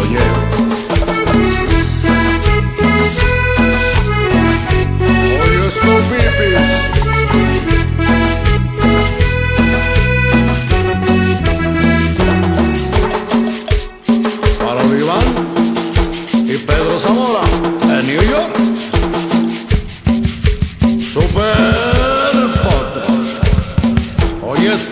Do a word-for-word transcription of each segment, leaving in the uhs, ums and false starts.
soñé. Oye esto, pipis. Para Iván y Pedro Zamora en New York. Super Potro. Oye esto.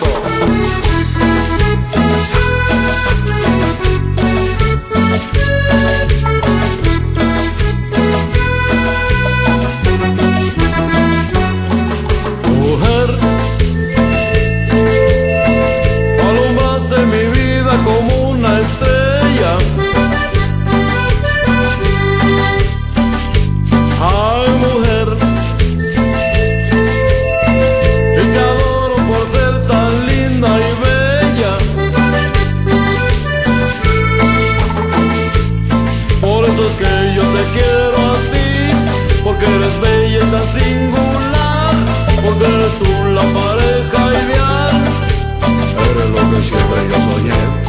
Mujer, alumbraste mi vida como una estrella. Ay, mujer, y te adoro por ser tan linda y bella. Por eso es que yo te quiero a ti, porque eres bella y tan singular, porque eres tú la pareja ideal. Eres lo que siempre yo soñé.